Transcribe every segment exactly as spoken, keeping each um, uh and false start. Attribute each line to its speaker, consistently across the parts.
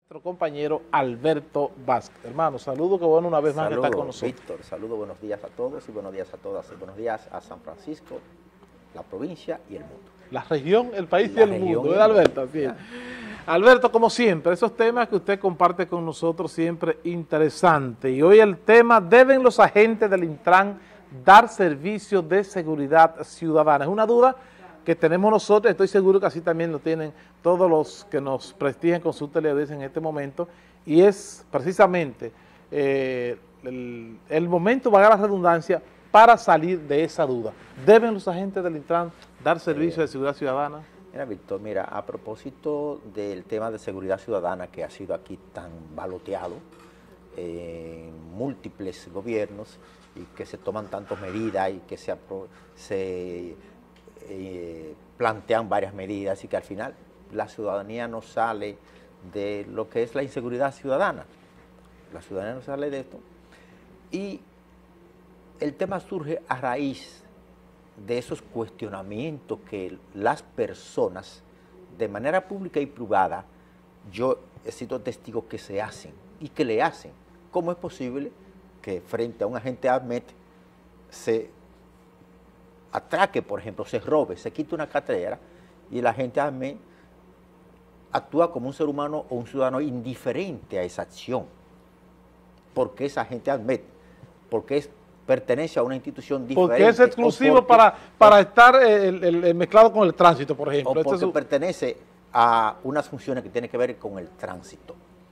Speaker 1: Nuestro compañero Alberto Vázquez. Hermano, saludo, que bueno una vez más
Speaker 2: Saludo,
Speaker 1: que está con nosotros.
Speaker 2: Víctor, saludo, buenos días a todos y buenos días a todas. Y buenos días a San Francisco, la provincia y el mundo.
Speaker 1: La región, el país
Speaker 2: La
Speaker 1: y el
Speaker 2: región
Speaker 1: mundo,
Speaker 2: y el
Speaker 1: ¿verdad, Alberto?
Speaker 2: mundo,
Speaker 1: Así es.
Speaker 2: ya.
Speaker 1: Alberto, como siempre, esos temas que usted comparte con nosotros siempre interesantes. Y hoy el tema: ¿deben los agentes del Intran dar servicio de seguridad ciudadana? Es una duda que tenemos nosotros, estoy seguro que así también lo tienen todos los que nos prestigian con su teleaudiencia en este momento, y es precisamente eh, el, el momento, valga la redundancia, para salir de esa duda. ¿Deben los agentes del Intran dar servicio de seguridad ciudadana?
Speaker 2: Mira, Víctor, mira, a propósito del tema de seguridad ciudadana que ha sido aquí tan baloteado en múltiples gobiernos y que se toman tantas medidas y que se, apro se eh, plantean varias medidas y que al final la ciudadanía no sale de lo que es la inseguridad ciudadana. La ciudadanía no sale de esto. Y el tema surge a raíz de esos cuestionamientos que las personas, de manera pública y privada, yo he sido testigo que se hacen y que le hacen. ¿Cómo es posible que frente a un agente ADMET se atraque, por ejemplo, se robe, se quite una cartera y el agente ADMET actúa como un ser humano o un ciudadano indiferente a esa acción? Porque es agente ADMET, porque es pertenece a una institución diferente.
Speaker 1: Porque es exclusivo
Speaker 2: porque,
Speaker 1: para, para estar el, el, el mezclado con el tránsito, por ejemplo.
Speaker 2: O porque
Speaker 1: este es...
Speaker 2: pertenece a unas funciones que tienen que ver con el tránsito.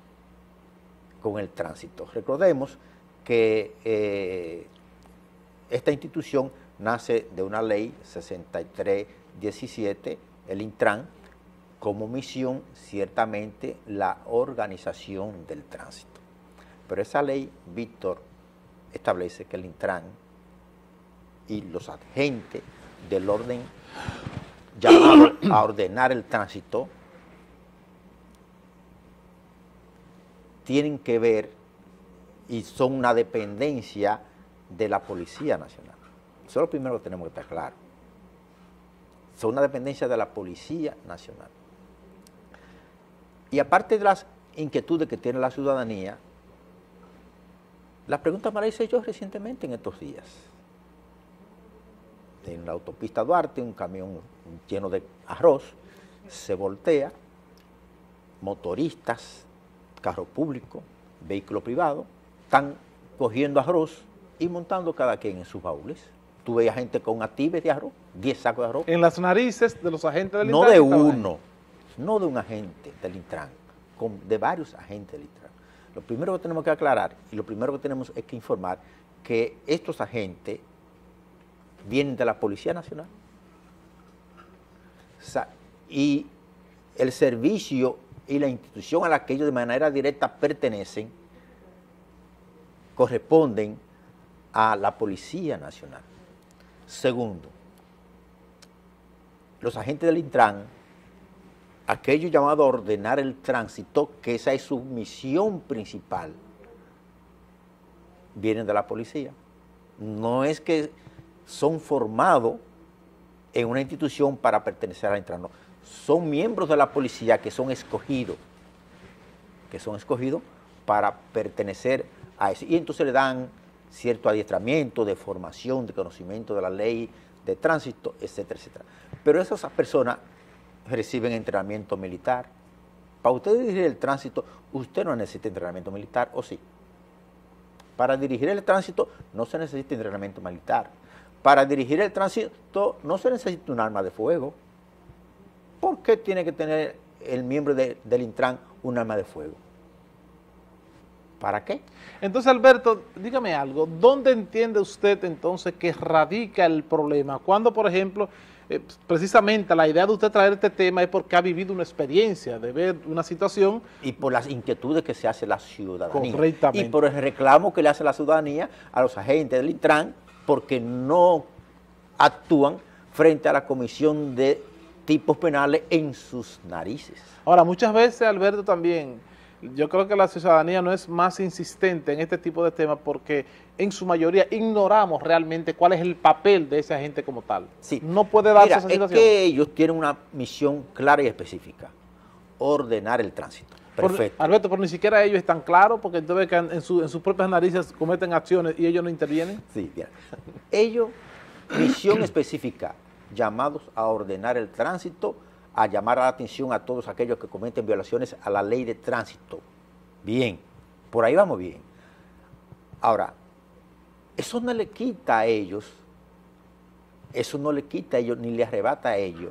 Speaker 2: Con el tránsito. Recordemos que eh, esta institución nace de una ley sesenta y tres diecisiete, el Intran, como misión ciertamente la organización del tránsito. Pero esa ley, Víctor, establece que el Intran y los agentes del orden llamados a ordenar el tránsito tienen que ver y son una dependencia de la Policía Nacional. Eso es lo primero que tenemos que estar claro. Son una dependencia de la Policía Nacional. Y aparte de las inquietudes que tiene la ciudadanía, la pregunta me la hice yo recientemente en estos días. En la autopista Duarte, un camión lleno de arroz se voltea, motoristas, carro público, vehículo privado, están cogiendo arroz y montando cada quien en sus baúles. Tú veías gente con actives de arroz, diez sacos de arroz.
Speaker 1: En las narices de los agentes del
Speaker 2: No
Speaker 1: Intran.
Speaker 2: de uno, no de un agente del Intran, con, de varios agentes del Intran. Lo primero que tenemos que aclarar y lo primero que tenemos es que informar que estos agentes vienen de la Policía Nacional. O sea, y el servicio y la institución a la que ellos de manera directa pertenecen corresponden a la Policía Nacional. Segundo, los agentes del Intran, aquello llamado a ordenar el tránsito, que esa es su misión principal, vienen de la policía. No es que son formados en una institución para pertenecer al Intran, no. Son miembros de la policía que son escogidos, que son escogidos para pertenecer a eso. Y entonces le dan cierto adiestramiento de formación, de conocimiento de la ley, de tránsito, etcétera, etcétera. Pero esas personas reciben entrenamiento militar. Para usted dirigir el tránsito, usted no necesita entrenamiento militar, ¿o sí? Para dirigir el tránsito no se necesita entrenamiento militar. Para dirigir el tránsito no se necesita un arma de fuego. ¿Por qué tiene que tener el miembro de, del Intran un arma de fuego? ¿Para qué?
Speaker 1: Entonces, Alberto, dígame algo. ¿Dónde entiende usted entonces que radica el problema? Cuando, por ejemplo, Eh, precisamente la idea de usted traer este tema es porque ha vivido una experiencia de ver una situación.
Speaker 2: Y por las inquietudes que se hace la ciudadanía.
Speaker 1: Correctamente.
Speaker 2: Y por el reclamo que le hace la ciudadanía a los agentes del Intran porque no actúan frente a la comisión de tipos penales en sus narices.
Speaker 1: Ahora, muchas veces, Alberto, también, yo creo que la ciudadanía no es más insistente en este tipo de temas porque en su mayoría ignoramos realmente cuál es el papel de ese agente como tal.
Speaker 2: Sí.
Speaker 1: No puede darse
Speaker 2: Mira,
Speaker 1: esa
Speaker 2: es
Speaker 1: situación.
Speaker 2: que ellos tienen una misión clara y específica: ordenar el tránsito. Perfecto.
Speaker 1: Por, Alberto, pero ni siquiera ellos están claros, porque tú ves que en, su, en sus propias narices cometen acciones y ellos no intervienen.
Speaker 2: Sí, bien. Ellos, misión específica, llamados a ordenar el tránsito, a llamar la atención a todos aquellos que cometen violaciones a la ley de tránsito. Bien, por ahí vamos bien. Ahora, eso no le quita a ellos, eso no le quita a ellos, ni le arrebata a ellos,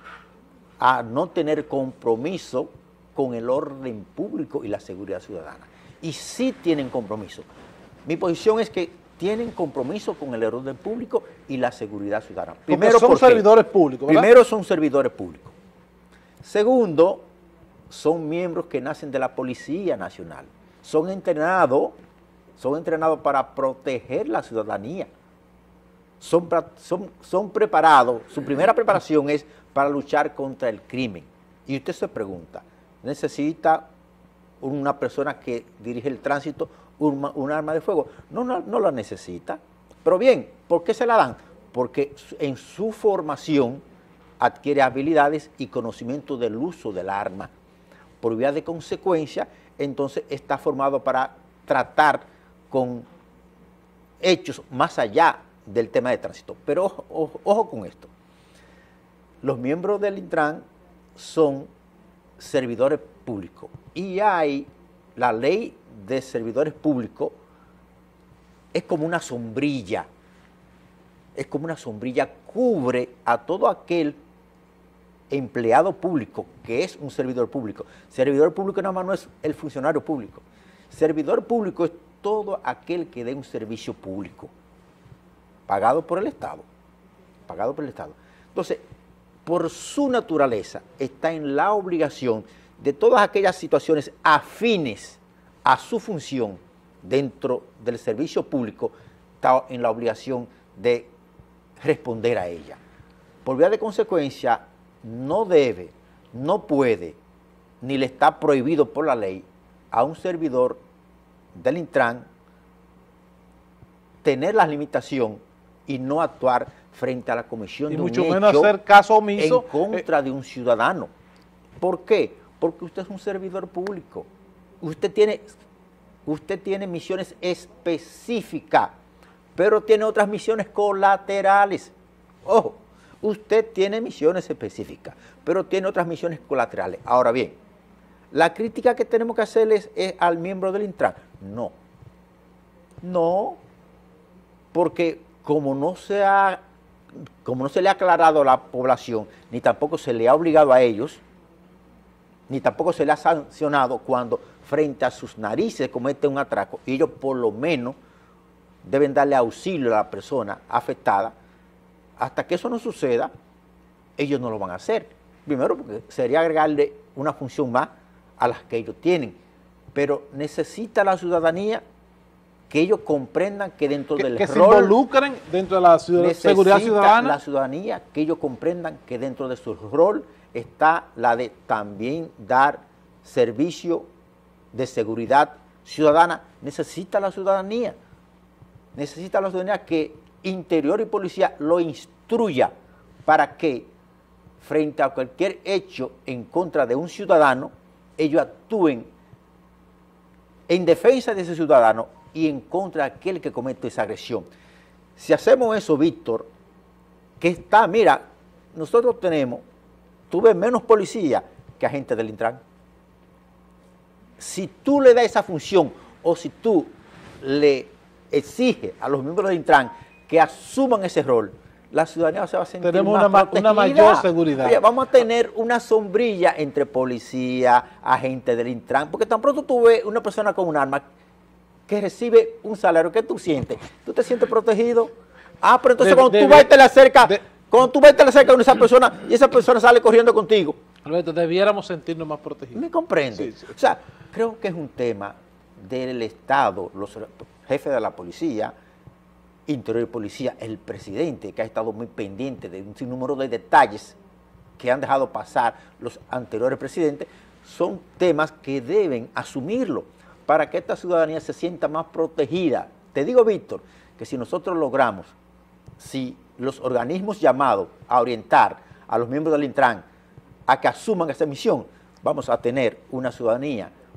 Speaker 2: a no tener compromiso con el orden público y la seguridad ciudadana. Y sí tienen compromiso. Mi posición es que tienen compromiso con el orden público y la seguridad ciudadana.
Speaker 1: Primero, son servidores públicos, ¿verdad?
Speaker 2: Primero, son servidores públicos. Segundo, son miembros que nacen de la Policía Nacional. Son entrenados, son entrenados para proteger la ciudadanía. Son, son, son preparados, su primera preparación es para luchar contra el crimen. Y usted se pregunta, ¿necesita una persona que dirige el tránsito un, un arma de fuego? No, no, no la necesita. Pero bien, ¿por qué se la dan? Porque en su formación adquiere habilidades y conocimiento del uso del arma. Por vía de consecuencia, entonces está formado para tratar con hechos más allá del tema de tránsito. Pero ojo, ojo, ojo con esto. Los miembros del Intran son servidores públicos y hay la ley de servidores públicos, es como una sombrilla, es como una sombrilla, cubre a todo aquel empleado público que es un servidor público. Servidor público nada más no es el funcionario público. Servidor público es todo aquel que dé un servicio público, pagado por el Estado, pagado por el Estado. Entonces, por su naturaleza, está en la obligación de todas aquellas situaciones afines a su función dentro del servicio público, está en la obligación de responder a ella. Por vía de consecuencia, no debe, no puede, ni le está prohibido por la ley a un servidor del Intran tener la limitación y no actuar frente a la comisión
Speaker 1: y
Speaker 2: de un
Speaker 1: mucho
Speaker 2: hecho
Speaker 1: menos hacer caso omiso
Speaker 2: en contra eh, de un ciudadano. ¿Por qué? Porque usted es un servidor público. Usted tiene, usted tiene misiones específicas, pero tiene otras misiones colaterales. Ojo, usted tiene misiones específicas, pero tiene otras misiones colaterales. Ahora bien, la crítica que tenemos que hacerles es al miembro del Intran. No, no, porque como no se ha, como no se le ha aclarado a la población, ni tampoco se le ha obligado a ellos, ni tampoco se le ha sancionado cuando frente a sus narices comete un atraco, y ellos por lo menos deben darle auxilio a la persona afectada. Hasta que eso no suceda, ellos no lo van a hacer. Primero porque sería agregarle una función más a las que ellos tienen, pero necesita la ciudadanía que ellos comprendan que dentro
Speaker 1: que,
Speaker 2: del
Speaker 1: que
Speaker 2: rol...
Speaker 1: se involucren dentro de la ciudad, seguridad ciudadana.
Speaker 2: La ciudadanía que ellos comprendan que dentro de su rol está la de también dar servicio de seguridad ciudadana. Necesita la ciudadanía, necesita la ciudadanía que Interior y Policía lo instruya para que frente a cualquier hecho en contra de un ciudadano, ellos actúen en defensa de ese ciudadano y en contra de aquel que comete esa agresión. Si hacemos eso, Víctor, que está, mira, nosotros tenemos, tú ves menos policía que agentes del Intran. Si tú le das esa función o si tú le exiges a los miembros del Intran que asuman ese rol, la ciudadanía se va a sentir
Speaker 1: Tenemos
Speaker 2: más
Speaker 1: una,
Speaker 2: protegida.
Speaker 1: una mayor seguridad.
Speaker 2: Oye, vamos a tener una sombrilla entre policía, agentes del Intran, porque tan pronto tú ves una persona con un arma que recibe un salario, ¿qué tú sientes? ¿Tú te sientes protegido? Ah, pero entonces de, cuando, de, tú vas y te le acercas, de, cuando tú vas y te le acercas a esa persona y esa persona sale corriendo contigo.
Speaker 1: Alberto, debiéramos sentirnos más protegidos.
Speaker 2: ¿Me comprende? Sí, sí. O sea, creo que es un tema del Estado, los jefes de la policía, Interior y Policía, el presidente, que ha estado muy pendiente de un sinnúmero de detalles que han dejado pasar los anteriores presidentes, son temas que deben asumirlo para que esta ciudadanía se sienta más protegida. Te digo, Víctor, que si nosotros logramos, si los organismos llamados a orientar a los miembros del Intran a que asuman esa misión, vamos a tener una ciudadanía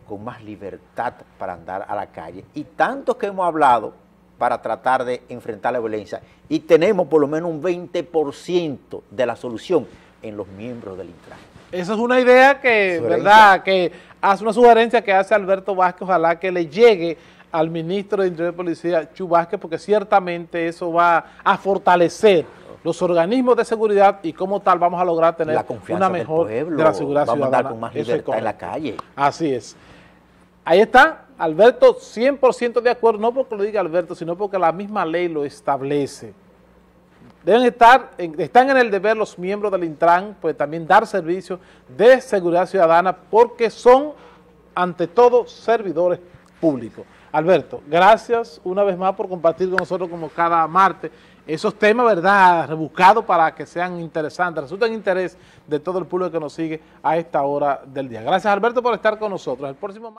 Speaker 2: con más libertad para andar a la calle. Y tanto que hemos hablado para tratar de enfrentar la violencia, y tenemos por lo menos un veinte por ciento de la solución en los miembros del Intran.
Speaker 1: Esa es una idea que,
Speaker 2: Sugerencia.
Speaker 1: ¿verdad?, que hace una sugerencia que hace Alberto Vázquez, ojalá que le llegue al ministro de Interior y Policía, Chu Vázquez, porque ciertamente eso va a fortalecer los organismos de seguridad y como tal vamos a lograr tener
Speaker 2: la confianza
Speaker 1: una mejor
Speaker 2: del pueblo,
Speaker 1: de la seguridad
Speaker 2: vamos
Speaker 1: ciudadana.
Speaker 2: a andar con más libertad en la calle.
Speaker 1: Así es. Ahí está, Alberto, cien por ciento de acuerdo, no porque lo diga Alberto, sino porque la misma ley lo establece. Deben estar, están en el deber los miembros del Intran, pues también dar servicio de seguridad ciudadana, porque son, ante todo, servidores públicos. Alberto, gracias una vez más por compartir con nosotros como cada martes esos temas, ¿verdad?, rebuscados para que sean interesantes, resulten de interés de todo el público que nos sigue a esta hora del día. Gracias, Alberto, por estar con nosotros. El próximo